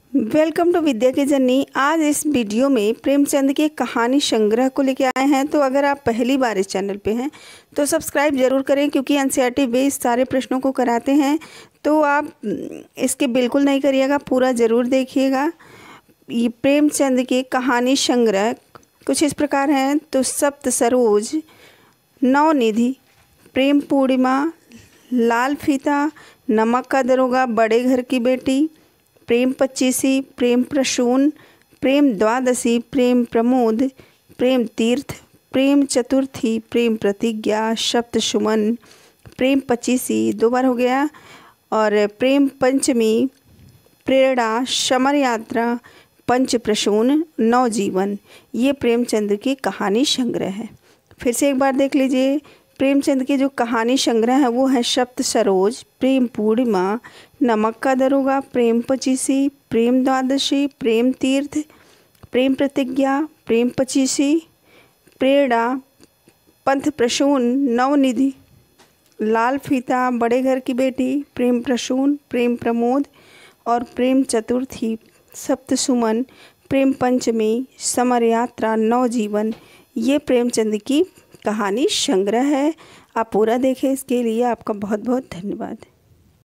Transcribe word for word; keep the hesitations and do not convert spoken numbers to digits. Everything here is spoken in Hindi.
वेलकम टू विद्या की जर्नी। आज इस वीडियो में प्रेमचंद के कहानी संग्रह को लेके आए हैं। तो अगर आप पहली बार इस चैनल पे हैं तो सब्सक्राइब ज़रूर करें, क्योंकि एनसीईआरटी बेस्ड सारे प्रश्नों को कराते हैं। तो आप इसके बिल्कुल नहीं करिएगा, पूरा ज़रूर देखिएगा। ये प्रेमचंद के कहानी संग्रह कुछ इस प्रकार हैं। तो सप्त सरोज, नवनिधि, प्रेम पूर्णिमा, लाल फीता, नमक का दरोगा, बड़े घर की बेटी, प्रेम पच्चीसी, प्रेम प्रसून, प्रेम द्वादशी, प्रेम प्रमोद, प्रेम तीर्थ, प्रेम चतुर्थी, प्रेम प्रतिज्ञा, सप्त सुमन, प्रेम पच्चीसी दो बार हो गया, और प्रेम पंचमी, प्रेरणा, समर यात्रा, पंच प्रसून, नवजीवन। ये प्रेमचंद की कहानी संग्रह है। फिर से एक बार देख लीजिए। प्रेमचंद की जो कहानी संग्रह है वो है सप्त सरोज, प्रेम पूर्णिमा, नमक का दरोगा, प्रेम पच्चीसी, प्रेम द्वादशी, प्रेम तीर्थ, प्रेम प्रतिज्ञा, प्रेम पच्चीसी, प्रेरणा, पंथ प्रसून, नवनिधि, लाल फीता, बड़े घर की बेटी, प्रेम प्रसून, प्रेम प्रमोद और प्रेम चतुर्थी, सप्त सुमन, प्रेम पंचमी, समर यात्रा, नवजीवन। ये प्रेमचंद की कहानी संग्रह है। आप पूरा देखें। इसके लिए आपका बहुत बहुत धन्यवाद।